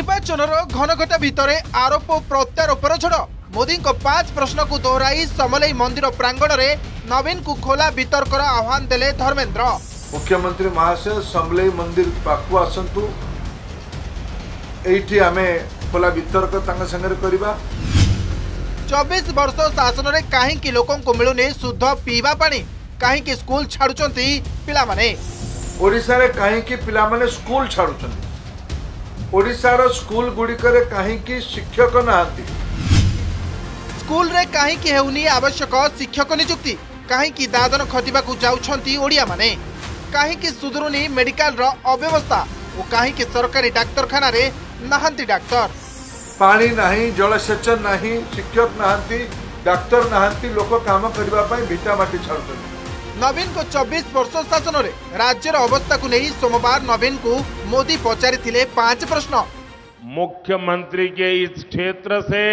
निर्वाचन घनघटा भितर आरोप प्रत्यारोपर झड़ मोदी 5 प्रश्न को दोहराई समलई मंदिर प्रांगण में नवीन को खोला वितर्कर आह्वान देले धर्मेंद्र। मुख्यमंत्री महाशय समलई मंदिर पाखु आसतु एठी आमे खोला वितर्क तांग संगे करबा। 24 वर्ष शासन में कहीं लोकों को मिलुनी शुद्ध पीवा पानी, कहीं स्कूल छाड़ुचंती पिला माने। ओडिशा रे कहीं पिला माने स्कूल छाड़ुचंती। ओडिशार स्कूल गुड़िकर कहीं शिक्षक नहांती। स्कूल रे कहीं हेउनी आवश्यक शिक्षक नियुक्ति, कहीं दादन खटिबा को जाउछंती ओडिया माने, कहीं सुधरुनी मेडिकल रो अव्यवस्था और कहीं सरकारी डाक्तरखाना रे नहांती डाक्तर। पानी नहीं, जलसेचन नहीं, शिक्षक नहांती, डाक्तर नहांती, लोक काम करबा पई भिटा माटी छाड़ुछंती। नवीन को 24 वर्ष शासन में राज्यर अवस्था को नहीं सोमवार नवीन को मोदी पचारि 5 प्रश्न। मुख्यमंत्री के इस क्षेत्र से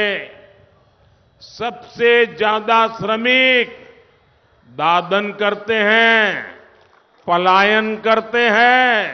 सबसे ज्यादा श्रमिक दादन करते हैं, पलायन करते हैं।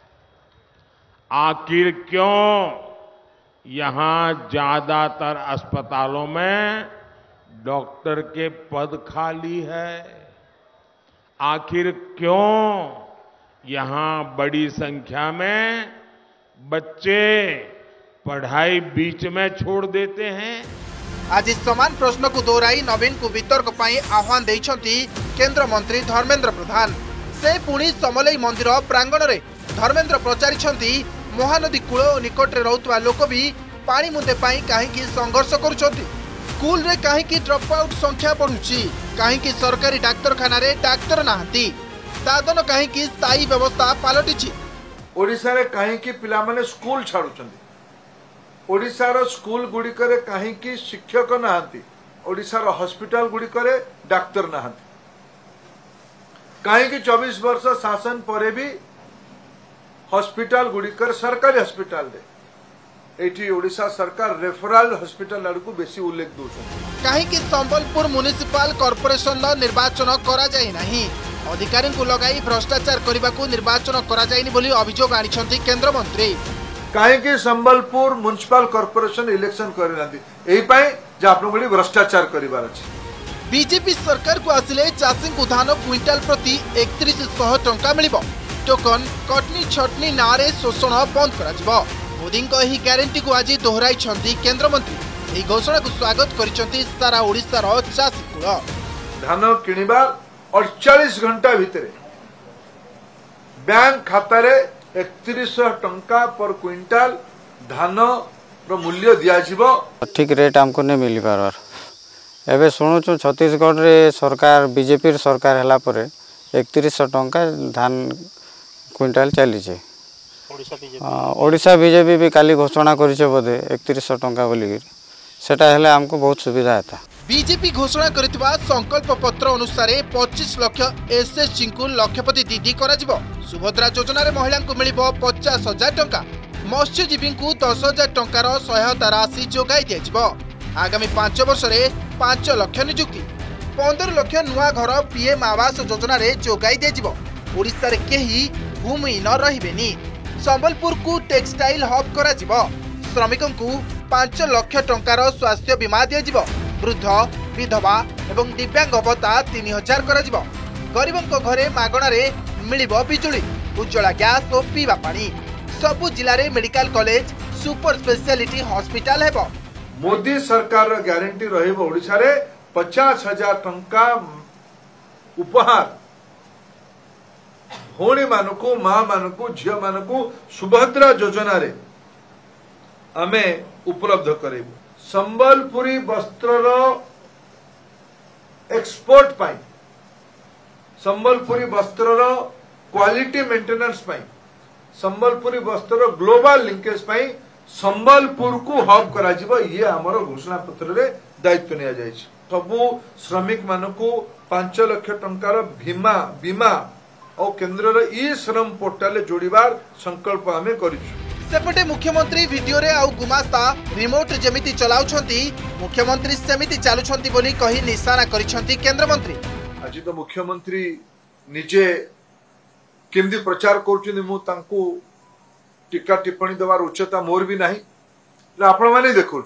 आखिर क्यों यहां ज्यादातर अस्पतालों में डॉक्टर के पद खाली है? आखिर क्यों यहां बड़ी संख्या में बच्चे पढ़ाई बीच में छोड़ देते हैं? आज इस समान प्रश्न को दोहराई नवीन को वितर्क पाई आह्वान देइछंती केंद्र मंत्री धर्मेंद्र प्रधान। से पुणी समलई मंदिर प्रांगण में धर्मेंद्र प्रचारिछंती महानदी कूल निकट रे रहउतवा लोक भी पानी मुंदे पाई कहीं संघर्ष करुछंती। स्कूल रे कहीं ड्रॉप आउट संख्या बढ़ुची, कहीं सरकारी डाक्तरखाना रे डाक्तर नहांती, दादन कहीं स्थायी व्यवस्था पलटिची। ओडिशा रे कहीं पिला माने स्कूल छाड़ुचंती। ओडिशार स्कूल गुड़िकर कहीं शिक्षक नहांती। ओडिशार हॉस्पिटल गुड़िकर डाक्तर नहांती। कहीं 24 वर्ष शासन परे भी हॉस्पिटल गुड़िकर सरकारी हॉस्पिटल रे एठी ओडिशा सरकार रेफरल हॉस्पिटल आड़कू बेसी उल्लेख दउछन। कहीं संबलपुर म्युनिसिपल कॉर्पोरेशन निर्वाचन करा जाई नहीं, अधिकारी को लगाई भ्रष्टाचार करने को निर्वाचन करा जाइनी बोली अभियोग आनिछंती केंद्र मंत्री। कहीं संबलपुर म्युनिसिपल कॉर्पोरेशन इलेक्शन करनाती एही पई जे आपन बड़ी भ्रष्टाचार करिवार अछि। बीजेपी सरकार को आसिले चाषी को धान क्विंटाल प्रति 3100 टंका मिलिबो। टोकन कटनी छटनी नारे शोषण बंद करा। मोदी यही ग्यारंटी को आज दोहराई केंद्र मंत्री। यही घोषणा को स्वागत करिसेंती सारा ओडिशार चाषी कूल। धान किनिबा 48 घंटा भितर बैंक खाता रे 3100 टंका पर क्विंटाल धान रो मूल्य दिया जिवो। ठीक रेट हमको नहीं मिली पार। एबे सुनुछु छत्तीसगढ़ रे सरकार बीजेपी सरकार हला परे 3100 टंका धान क्विंटाल चली छे। ओडिशा बीजेपी भी काली घोषणा करिसे बोधे 3100 टंका बोली सेटा हेले हमको बहुत सुविधा था। बीजेपी घोषणा करथिबा संकल्प पत्र अनुसार 25 लाख एसएसजी को लक्षपति दीदी करा जिवो। सुभद्रा योजना रे महिला को मिलिबो 50,000 टंका। मत्स्यजीवी को 10,000 टंकार सहायता राशि जोगाई दिया जिवो। आगामी 5 वर्ष रे 5 लाख नियुक्ति, 15 लाख नुआ घर पीएम आवास योजना रे जोगाई दिया जिवो। ओडिशा रे केही भूमि न रहिबेनी। संबलपुर को टेक्सटाइल हब करा जिवो। श्रमिकों को 5 लाख टंकार स्वास्थ्य बीमा दिया जिवो। वृद्ध विधवा एवं दिव्यांग भत्ता 3000 करा जिवो। गरीबों को घरे मागणा रे मिलिबो बिजुली, उज्ज्वला गैस और पीवा पानी। सबु जिला रे medical college super speciality hospital हेबो। मोदी सरकार रो ग्यारंटी रहिबो ओडिशा रे 50,000 टंका उपहार भौणी मानकू माँ मानकू झील मानकू सुभद्रा योजना रे आमे उपलब्ध करेबु। संबलपुरी वस्त्र एक्सपोर्ट पाई, संबलपुरी वस्त्र क्वालिटी मेंटेनेंस पाई, संबलपुरी वस्त्र ग्लोबल लिंकेज पाई संबलपुर को हब करा जिवो। ये हमर घोषणा पत्र रे दायित्व निया जाय छै। सबु श्रमिक मानकू 5 लाख टंकार बीमा और केंद्र ई श्रम पोर्टाल जोड़ीबार संकल्प आमे करिछु। सेपटे मुख्यमंत्री वीडियो रे आउ गुमास्ता रिमोट जेमिति चलाउछंती मुख्यमंत्री सेमिति चालुछंती बोली कही निशाना करिछंती केंद्र मंत्री। आज तो मुख्यमंत्री निजे केमदी प्रचार करुछंती मु तांको टीका टिप्पणी देवार उच्चता मोर भी नहीं आपण मैंने देखुं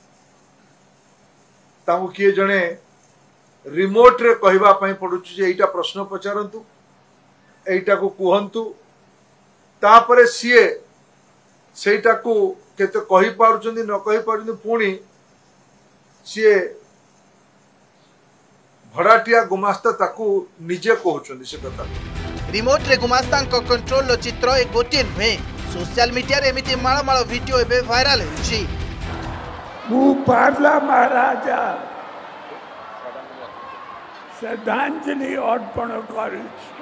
किए जड़े रिमोट रे कहवाई पड़ू एटा प्रश्न पचारतु एटा को कहतु तापरे सीए सेटा को केते कहि पारुचंदी न कहि पारुचंदी पुणी सीए भड़ाटिया गुमास्ता ताकू निजे कहउचंदी से कथा रिमोट रे गुमास्ता कंट्रोल लो चित्र एक गोटे नुहे सोशल मीडिया रे एमिति माळ माळ वीडियो एबे वायरल होछि मु पार्ला महाराजा श्रद्धांजलि अर्पण करुछि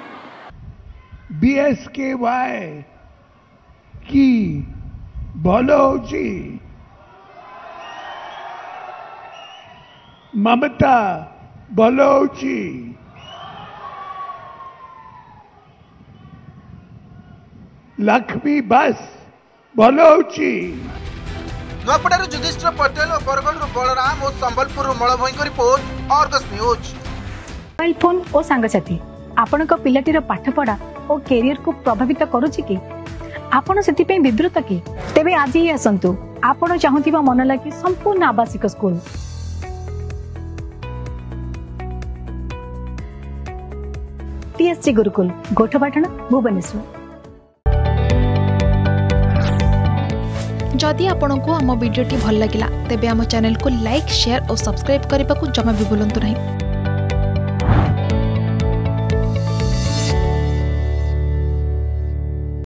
बीएसकेवाई की भल होछि ममता भल होछि लक्ष्मी बस भल होछि नुआपड़ारू जुगेश्वर पटेल और बरगढ़ बलराम और संबलपुर मलभई को report Argus news. Mobile phone और सांगसाथी आपण पिलाटीर पाठपढ़ा और कैरियर को प्रभावित करुछि कि आपण सेति विवृत कि तेबे आज ही आसंतु आपण चाहुथिबा मन लागी संपूर्ण आवासिक स्कूल टीएससी गुरुकुल गोठपाटण भुवनेश्वर। जदि आपंक आम भिडी भल लगा तेब आम चैनल को लाइक शेयर और सब्सक्राइब करने को जमा भी भूलु नहीं।